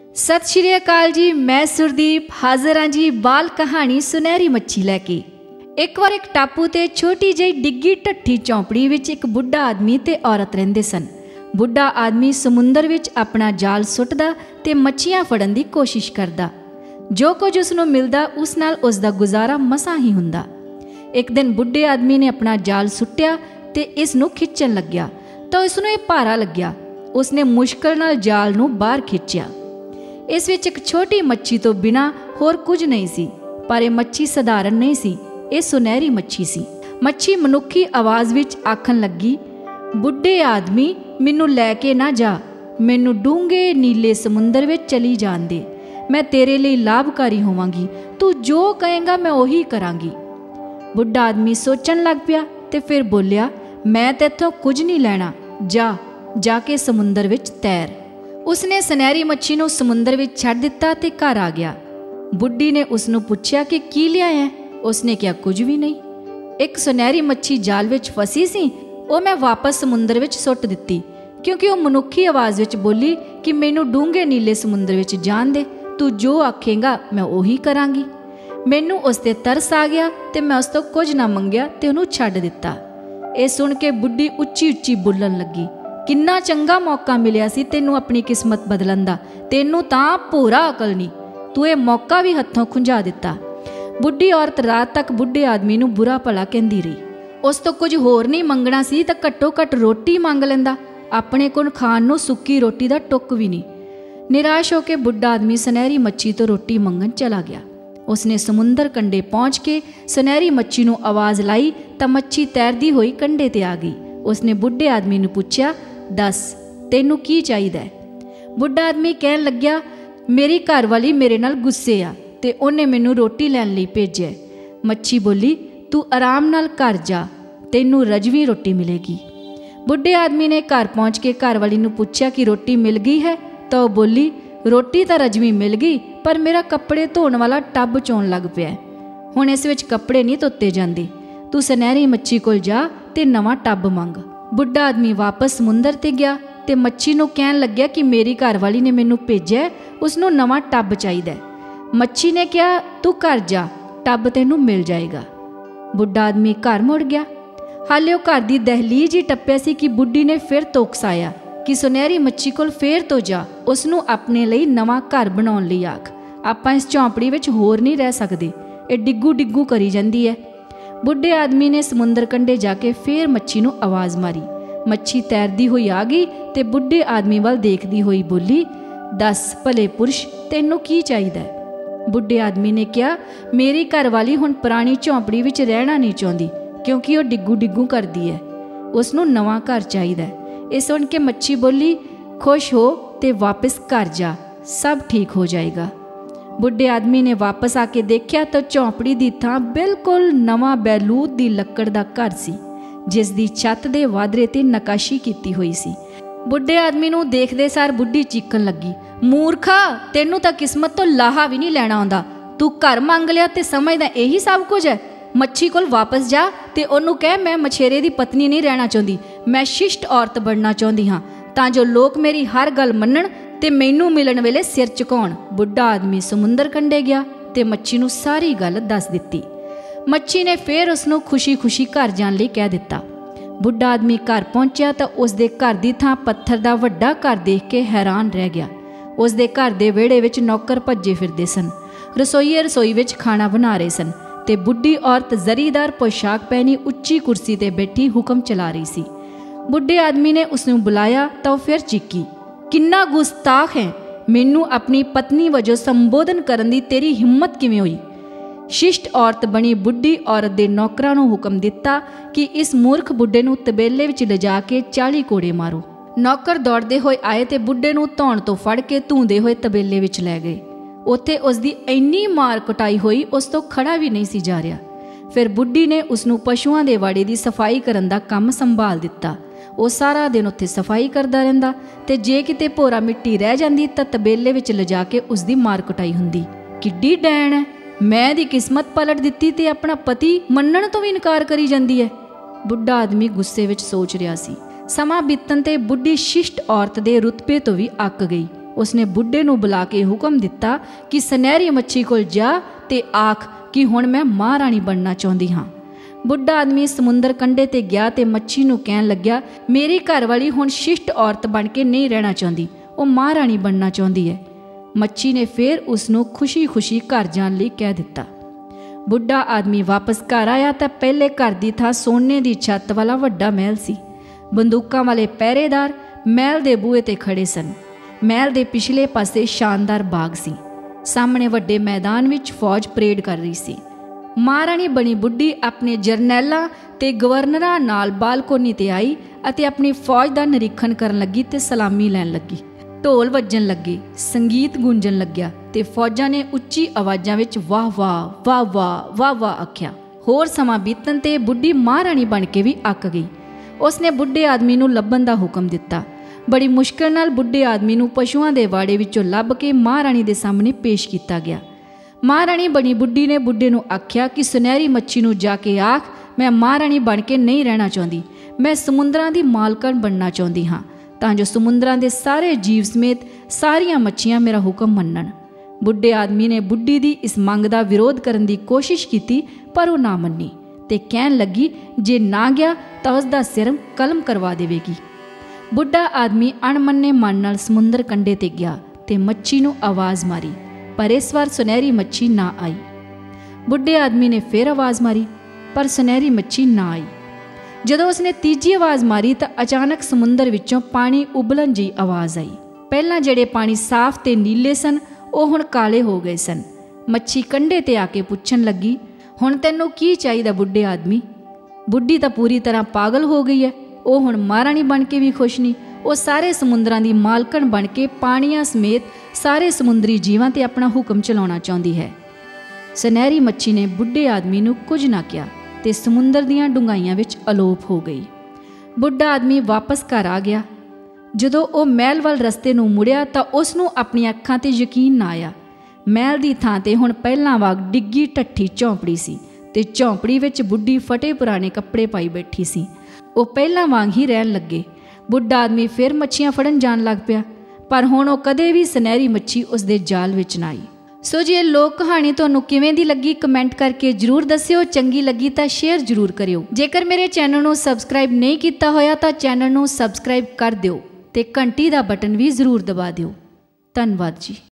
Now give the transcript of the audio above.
सत श्री अकाल जी, मैं सुरदीप हाजिर हाँ जी बाल कहानी सुनहरी मच्छी लैके। एक बार एक टापू ते छोटी जी डिग्गी ढट्ठी झोंपड़ी विच एक बुढ़ा आदमी ते औरत रहिंदे सन। बुढ़ा आदमी समुंदर विच अपना जाल सुੱਟਦਾ ते मच्छियां फड़न दी कोशिश करदा। जो कुछ उसनूं मिलदा उस नाल उसदा गुजारा मसां ही हुंदा। एक दिन बुढ़े आदमी ने अपना जाल सुੱਟਿਆ ते इस नूं खिच्चण लग्या तां उसनूं इह भारा लग्या। उसने मुश्किल नाल जाल नूं बाहर खिच्चिया। इस विच एक छोटी मच्छी तो बिना होर कुछ नहीं सी, पर यह मच्छी सधारण नहीं सी, यह सुनहरी मच्छी सी। मच्छी मनुखी आवाज़ विच आखन लगी, बुढ़े आदमी मैनू लैके ना जा, मैनू डूंगे नीले समुंदर विच चली जान दे, मैं तेरे लिए लाभकारी होवांगी, तू जो कहेगा मैं उही करांगी। बुढ़ा आदमी सोचन लग पिया ते फिर बोलिया, मैं तेथों कुछ नहीं लैना, जा जाके समुंदर विच तैर। उसने सुनहरी मच्छी नूं समुंदर विच छड्ड दिता ते घर आ गया। बुढ़ी ने उसनूं पुछया कि की लिया है? उसने कहा कुछ भी नहीं, एक सुनहरी मच्छी जाल विच फसी सी, वो मैं वापस समुंदर विच सुੱਟ दित्ती, क्योंकि वो मनुखी आवाज़ विच बोली कि मैनू डूंगे नीले समुंदर विच जान दे, तू जो आखेगा मैं उही करांगी। मैनू उस ते तरस आ गया ते मैं उस तों कुछ ना मंगिया ते उहनूं छड्ड दित्ता। ये सुण के बुढ़ी उच्ची उच्ची बोलण लगी, किन्ना चंगा मौका मिलिया सी तैनू अपनी किस्मत बदलन दा, तैनू तां भोरा अकल नहीं, तू ये मौका भी हत्थों खुंझा दिता। बुढ़ी औरत रात तक बुढ़े आदमी नूं बुरा भला कहंदी रही। उस तो कुछ होर नहीं मंगना सी तां घट्टो घट रोटी मंग लैंदा, अपने कोल खाण नूं सुक्की रोटी दा टुक भी नहीं। निराश होकर बुढ़ा आदमी सुनहरी मच्छी तो रोटी मंगन चला गया। उसने समुंदर कंढे पहुँच के सुनहरी मच्छी नूं आवाज़ लाई तां मच्छी तैरदी होई कंढे ते आ गई। उसने बुढ़े आदमी नूं पुछया, दस तैनू की चाहिदा है? बुढ़ा आदमी कहन लग्या, मेरी घरवाली मेरे नाल गुस्से आ ते उन्हें मैनू रोटी लैण लई भेजिया। मच्छी बोली, तू आराम नाल घर जा, तैनू रजवी रोटी मिलेगी। बुढ़े आदमी ने घर पहुँच के घरवाली नूं पुछया कि रोटी मिल गई है? तो वह बोली, रोटी तो रजवी मिल गई, पर मेरा कपड़े धोण वाला टब चोण लग पिया, हुण इस विच कपड़े नहीं धोते जांदे, तू सुनहरी मच्छी कोल जा ते नवां टब मंग। बुढ़ा आदमी वापस समुंदर ते गया ते मच्छी नूं कहन लग्या कि मेरी घरवाली ने मैनू भेजिया, उसनूं नवां टब चाहीदा है। मच्छी ने कहा, तू घर जा, टब तैनू मिल जाएगा। बुढ़ा आदमी घर मुड़ गया। हाले वो घर की दहलीज ही टप्पिया सी कि बुढ़ी ने फिर तोकसाया कि सुनहरी मच्छी कोल फेर तो जा, उसनूं अपने लिए नवां घर बनाउण लई आख, आपां इस झोंपड़ी विच होर नहीं रह सकदे, ये डिग्गू डिग्गू करी जांदी है। बुढ़े आदमी ने समुंदर कंढे जाके फिर मच्छी नूं आवाज़ मारी। मच्छी तैरदी हुई आ गई ते बुढ़े आदमी वाल देखदी हुई बोली, दस भले पुरुष तैनू की चाहिदा है? बुढ़े आदमी ने कहा, मेरी घरवाली हुण पुरानी झोंपड़ी विच रहना नहीं चाहुंदी, क्योंकि वो डिग्गू डिग्गू करदी है, उसनूं नवां घर चाहिदा है। इस सुण के मच्छी बोली, खुश हो ते वापस घर जा, सब ठीक हो जाएगा। बुढ़े आदमी ने वापस आके देखा तो झोंपड़ी की थां बिल्कुल नवां बैलूत की लकड़ का घर सी, जिस दी छत दे वादरे ते नकाशी की हुई सी। बुढ़े आदमी नूं देखदे सार बुढ़ी चीकन लगी, मूर्खा तैनू तां किस्मत तो लाहा भी नहीं लैना आउंदा, तू घर मंग लिया ते समझदा यही सब कुछ है। मच्छी कोल वापस जा ते ओनू कह, मैं मछेरे की पत्नी नहीं रहना चाहती, मैं शिष्ट औरत बनना चाहती हाँ, तां जो लोग मेरी हर गल मन्नण ते मैनू मिलन वेले सिर झुकाउण। बुढ़ा आदमी समुंदर कंढे गया ते मच्छी नूं सारी गल दस दित्ती। मच्छी ने फिर उसनूं खुशी खुशी घर जाण लई कह दित्ता। बुढ़ा आदमी घर पहुंचा तो उसदे घर दी थां पत्थर दा वड्डा घर देख के हैरान रह गया। उसदे घर दे विहड़े विच नौकर भज्जे फिरदे सन, रसोईए रसोई विच खाना बना रहे सन ते बुढ़ी औरत जरीदार पोशाक पहनी उच्ची कुर्सी ते बैठी हुक्म चला रही सी। बुढ़े आदमी ने उसनूं बुलाया तो फिर चीकी, किन्ना गुस्ताख है, मैनू अपनी पत्नी वजों संबोधन करन दी तेरी हिम्मत किवें होई? शिष्ट औरत बनी बुढ़ी औरत दे नौकरां नूं हुक्म दिता कि इस मूर्ख बुढ़े नूं तबेले विच लिजा के 40 कोड़े मारो। नौकर दौड़दे होए आए ते बुढ़े नूं धौण तो फड़ के धूंदे होए तबेले विच लै गए। उत्थे उसदी इन्नी मार कुटाई होई उस तो खड़ा भी नहीं सी जा रिहा। फिर बुढ़ी ने उसनूं पशुआं दे वाड़े दी सफाई करन दा काम संभाल दिता। वो सारा दिन उत्थे सफाई करदा रहिंदा ते जे किते भोरा मिट्टी रह जांदी तां तबेले विच लिजा के उसदी मार कुटाई हुंदी। किड्डी डैण है, मैं दी किस्मत पलट दित्ती ते अपना पति मन्नण तो भी इनकार करी जांदी है। बुढ़ा आदमी गुस्से विच सोच रिहा सी। समा बीतन ते बुढ़ी शिष्ट औरत दे रुतबे तो भी अक गई उसने बुढ़े नूं बुला के हुक्म दिता कि सुनहरी मच्छी कोल जा ते आख कि हुण मैं महाराणी बनना चाहुंदी हां। बुढ़ा आदमी समुंदर कंढे ते गया ते मच्छी नूं कहण लग्या, मेरी घरवाली हुण शिष्ट औरत बन के नहीं रहना चाहुंदी, वो महाराणी बनना चाहुंदी है। मच्छी ने फिर उसनूं खुशी खुशी घर जाण लई कह दिता। बुढ़ा आदमी वापस घर आया तो पहले घर की थां सोने की छत वाला वड्डा महल सी। बंदूकां वाले पहरेदार महल के बूहे ते खड़े सन। महल के पिछले पासे शानदार बाग सी। सामने वड्डे मैदान विच फौज परेड कर रही सी। महाराणी बनी बुढ़ी अपने जरनैलां ते गवर्नरां नाल बालकोनी ते आई अते अपनी फौज का निरीखण करन लगी ते सलामी लैण लगी। ढोल वजन लगे, संगीत गूंजन लग्या ते फौजां ने उच्ची आवाज़ां विच वाह वाह वाह वाह वाह वाह आख्या। होर समा बीतन ते बुढ़ी महाराणी बन के भी अक गई। उसने बुढ़े आदमी नूं लभण दा हुक्म दिता। बड़ी मुश्किल नाल बुढ़े आदमी नूं पशुआं दे वाड़े विचों लभ के महाराणी दे सामने पेश किया गया। महाराणी बनी बुढ़ी ने बुढ़े नूं आख्या कि सुनहरी मच्छी नूं जाके आख, मैं महाराणी बन के नहीं रहना चाहुंदी, मैं समुंदरां दी मालकन बनना चाहुंदी हां, तां जो समुंदरां दे सारे जीव समेत सारियां मच्छियां मेरा हुक्म मन्नण। बुढ़े आदमी ने बुढ़ी दी इस मंग दा विरोध करन दी कोशिश की, पर वह ना मन्नी ते कहण लगी, जे ना गया तां उसदा सिर कलम करवा देवेगी। बुढ़ा आदमी अणमन्ने मन नाल समुंदर कंढे ते गया ते मच्छी नूं आवाज़ मारी, पर इस बार सुनहरी मच्छी ना आई। बुढ़े आदमी ने फिर आवाज़ मारी, पर सुनहरी मच्छी ना आई। जदों उसने तीजी आवाज़ मारी तो अचानक समुंदर विचों पानी उबलन जी आवाज़ आई। पहलां जिहड़े पानी साफ ते नीले सन वो हुण काले हो गए सन। मच्छी कंढे ते आके पुछण लगी, हुण तैनूं की चाहीदा बुढ़े आदमी? बुढ़ी तां पूरी तरह पागल हो गई है। वो हुण महाराणी बन के भी खुश नहीं, वो सारे समुंदरां दी मालकन बन के पानियां समेत सारे समुंदरी जीवां ते अपना हुक्म चलाउणा चाहुंदी है। सुनहरी मच्छी ने बुढ़े आदमी नूं कुछ ना कहा ते समुंदर दीआं डुंगाइयां विच अलोप हो गई। बुढ़ा आदमी वापस घर आ गया। जदों वो महल वाल रस्ते नूं मुड़िया तां उसनूं अपनी अखां ते यकीन ना आया। महल दी थां ते हुण पहिलां वांग डिग्गी ढट्ठी झौंपड़ी सी ते झौंपड़ी विच बुढ़ी फटे पुराने कपड़े पाई बैठी सी। वो पहिलां वांग ही रहन लगे। बुढ़ा आदमी फिर मच्छियां फड़न जान लग पिया, पर हुण वो कदे भी सुनहरी मच्छी उसदे जाल विच ना आई। सो जी लोक कहानी तुहानूं किवें दी लगी कमेंट करके जरूर दस्सिओ। चंगी लगी तां शेयर जरूर करियो। जेकर मेरे चैनल नूं सबसक्राइब नहीं कीता होया तां चैनल नूं सबसक्राइब कर दिओ ते घंटी दा बटन भी जरूर दबा दिओ। धन्नवाद जी।